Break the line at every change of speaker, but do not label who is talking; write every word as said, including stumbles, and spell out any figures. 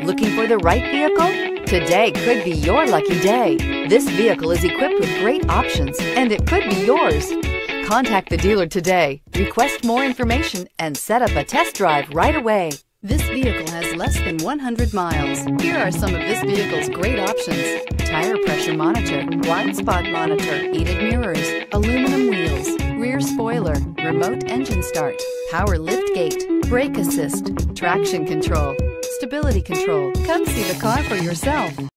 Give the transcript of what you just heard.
Looking for the right vehicle? Today could be your lucky day. This vehicle is equipped with great options, and it could be yours. Contact the dealer today, request more information, and set up a test drive right away. This vehicle has less than one hundred miles. Here are some of this vehicle's great options: tire pressure monitor, blind spot monitor, heated mirrors, aluminum wheels, rear spoiler, remote engine start, power liftgate, brake assist, traction control, stability control. Come see the car for yourself.